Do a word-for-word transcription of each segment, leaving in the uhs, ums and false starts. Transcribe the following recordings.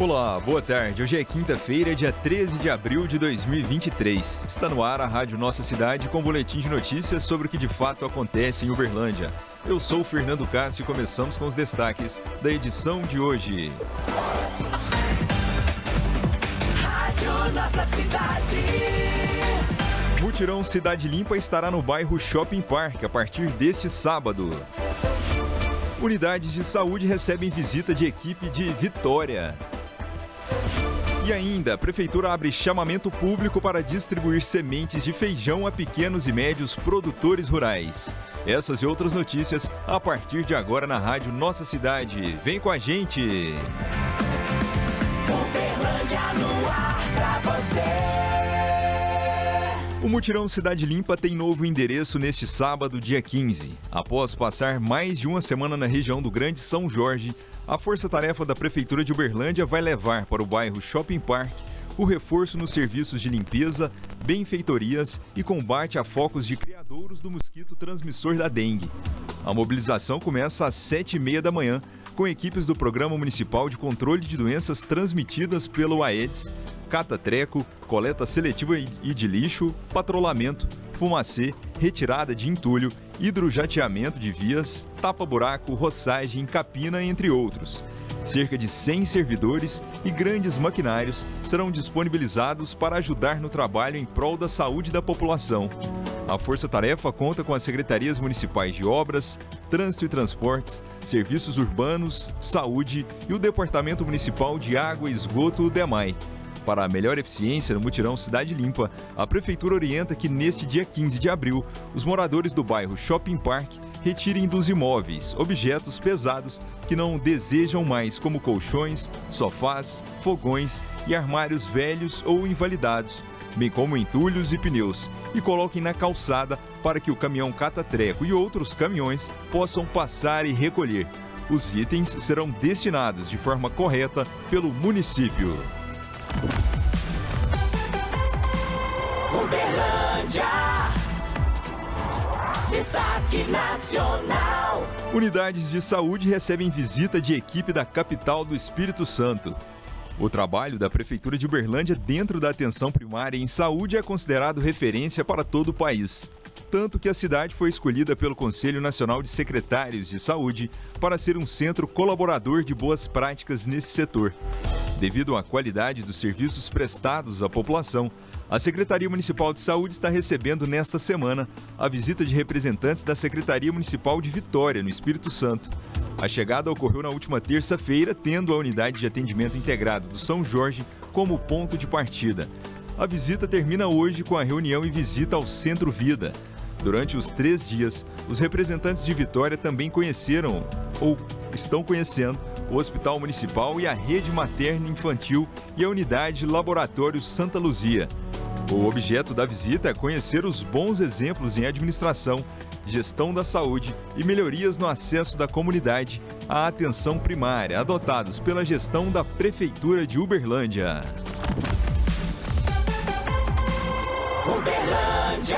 Olá, boa tarde. Hoje é quinta-feira, dia treze de abril de dois mil e vinte e três. Está no ar a Rádio Nossa Cidade com um boletim de notícias sobre o que de fato acontece em Uberlândia. Eu sou o Fernando Cássio e começamos com os destaques da edição de hoje. Rádio Nossa Cidade. Mutirão Cidade Limpa estará no bairro Shopping Park a partir deste sábado. Unidades de saúde recebem visita de equipe de Vitória. E ainda, a Prefeitura abre chamamento público para distribuir sementes de feijão a pequenos e médios produtores rurais. Essas e outras notícias a partir de agora na Rádio Nossa Cidade. Vem com a gente! Uberlândia no ar pra você. O Mutirão Cidade Limpa tem novo endereço neste sábado, dia quinze. Após passar mais de uma semana na região do Grande São Jorge, a força-tarefa da Prefeitura de Uberlândia vai levar para o bairro Shopping Park o reforço nos serviços de limpeza, benfeitorias e combate a focos de criadouros do mosquito transmissor da dengue. A mobilização começa às sete e meia da manhã, com equipes do Programa Municipal de Controle de Doenças Transmitidas pelo Aedes, cata-treco, coleta seletiva e de lixo, patrulhamento, fumacê, retirada de entulho, hidrojateamento de vias, tapa-buraco, roçagem, capina, entre outros. Cerca de cem servidores e grandes maquinários serão disponibilizados para ajudar no trabalho em prol da saúde da população. A Força-Tarefa conta com as secretarias municipais de Obras, Trânsito e Transportes, Serviços Urbanos, Saúde e o Departamento Municipal de Água e Esgoto, DEMAI. Para a melhor eficiência no Mutirão Cidade Limpa, a Prefeitura orienta que neste dia quinze de abril, os moradores do bairro Shopping Park retirem dos imóveis objetos pesados que não desejam mais, como colchões, sofás, fogões e armários velhos ou invalidados, bem como entulhos e pneus, e coloquem na calçada para que o caminhão cata-treco e outros caminhões possam passar e recolher. Os itens serão destinados de forma correta pelo município. Uberlândia, destaque nacional. Unidades de saúde recebem visita de equipe da capital do Espírito Santo. O trabalho da Prefeitura de Uberlândia dentro da atenção primária em saúde é considerado referência para todo o país. Tanto que a cidade foi escolhida pelo Conselho Nacional de Secretários de Saúde para ser um centro colaborador de boas práticas nesse setor. Devido à qualidade dos serviços prestados à população, a Secretaria Municipal de Saúde está recebendo nesta semana a visita de representantes da Secretaria Municipal de Vitória, no Espírito Santo. A chegada ocorreu na última terça-feira, tendo a Unidade de Atendimento Integrado do São Jorge como ponto de partida. A visita termina hoje com a reunião e visita ao Centro Vida. Durante os três dias, os representantes de Vitória também conheceram, ou estão conhecendo, o Hospital Municipal e a Rede Materna Infantil e a Unidade Laboratório Santa Luzia. O objeto da visita é conhecer os bons exemplos em administração, gestão da saúde e melhorias no acesso da comunidade à atenção primária, adotados pela gestão da Prefeitura de Uberlândia. Uberlândia,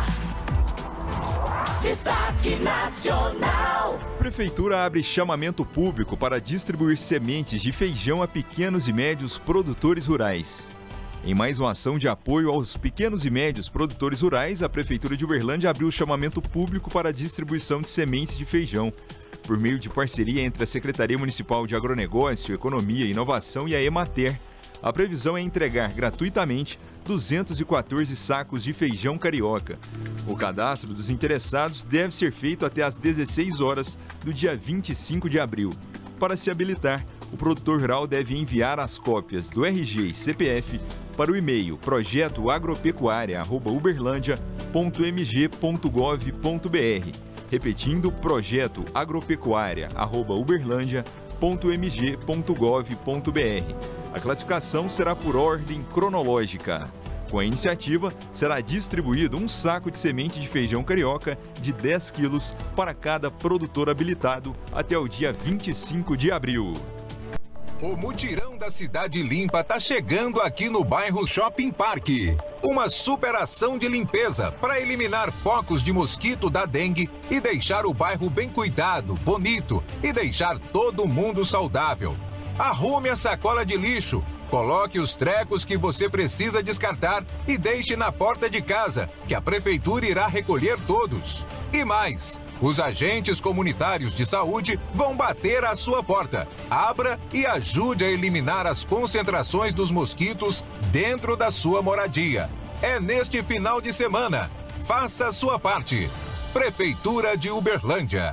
destaque nacional. Prefeitura abre chamamento público para distribuir sementes de feijão a pequenos e médios produtores rurais. Em mais uma ação de apoio aos pequenos e médios produtores rurais, a Prefeitura de Uberlândia abriu chamamento público para a distribuição de sementes de feijão. Por meio de parceria entre a Secretaria Municipal de Agronegócio, Economia e Inovação e a Emater, a previsão é entregar gratuitamente duzentos e quatorze sacos de feijão carioca. O cadastro dos interessados deve ser feito até às dezesseis horas do dia vinte e cinco de abril. Para se habilitar, o produtor rural deve enviar as cópias do R G e C P F para o e-mail projeto agropecuária arroba uberlândia ponto m g ponto gov ponto b r. Repetindo, projeto agropecuária arroba uberlândia ponto m g ponto gov ponto b r. A classificação será por ordem cronológica. Com a iniciativa, será distribuído um saco de semente de feijão carioca de dez quilos para cada produtor habilitado até o dia vinte e cinco de abril. O Mutirão da Cidade Limpa tá chegando aqui no bairro Shopping Park. Uma super ação de limpeza para eliminar focos de mosquito da dengue e deixar o bairro bem cuidado, bonito e deixar todo mundo saudável. Arrume a sacola de lixo, coloque os trecos que você precisa descartar e deixe na porta de casa, que a prefeitura irá recolher todos. E mais, os agentes comunitários de saúde vão bater à sua porta. Abra e ajude a eliminar as concentrações dos mosquitos dentro da sua moradia. É neste final de semana. Faça a sua parte. Prefeitura de Uberlândia.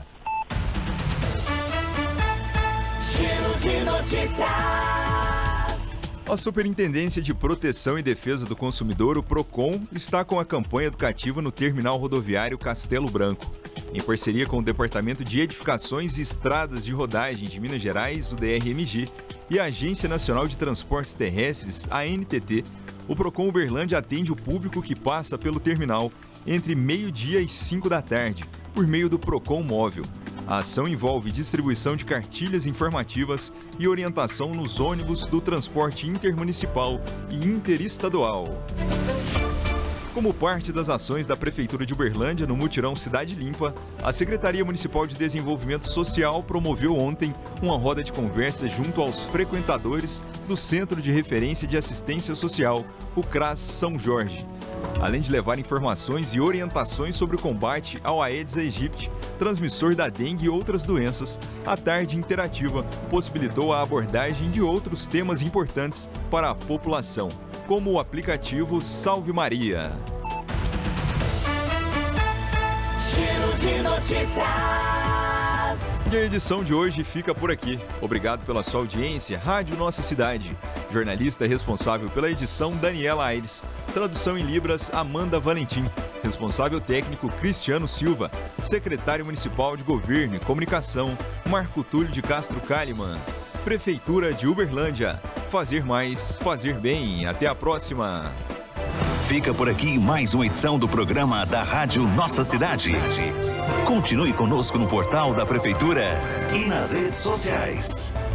Giro de notícias. A Superintendência de Proteção e Defesa do Consumidor, o PROCON, está com a campanha educativa no Terminal Rodoviário Castelo Branco. Em parceria com o Departamento de Edificações e Estradas de Rodagem de Minas Gerais, o D R M G, e a Agência Nacional de Transportes Terrestres, a A N T T, o PROCON Uberlândia atende o público que passa pelo terminal entre meio-dia e cinco da tarde, por meio do PROCON Móvel. A ação envolve distribuição de cartilhas informativas e orientação nos ônibus do transporte intermunicipal e interestadual. Como parte das ações da Prefeitura de Uberlândia no Mutirão Cidade Limpa, a Secretaria Municipal de Desenvolvimento Social promoveu ontem uma roda de conversa junto aos frequentadores do Centro de Referência de Assistência Social, o CRAS São Jorge. Além de levar informações e orientações sobre o combate ao Aedes aegypti, transmissor da dengue e outras doenças, a tarde interativa possibilitou a abordagem de outros temas importantes para a população, como o aplicativo Salve Maria. Giro de notícias. E a edição de hoje fica por aqui. Obrigado pela sua audiência. Rádio Nossa Cidade. Jornalista responsável pela edição, Daniela Aires. Tradução em Libras, Amanda Valentim. Responsável técnico, Cristiano Silva. Secretário Municipal de Governo e Comunicação, Marco Túlio de Castro Kalimann. Prefeitura de Uberlândia. Fazer mais, fazer bem. Até a próxima. Fica por aqui mais uma edição do programa da Rádio Nossa Cidade. Continue conosco no portal da Prefeitura e nas redes sociais.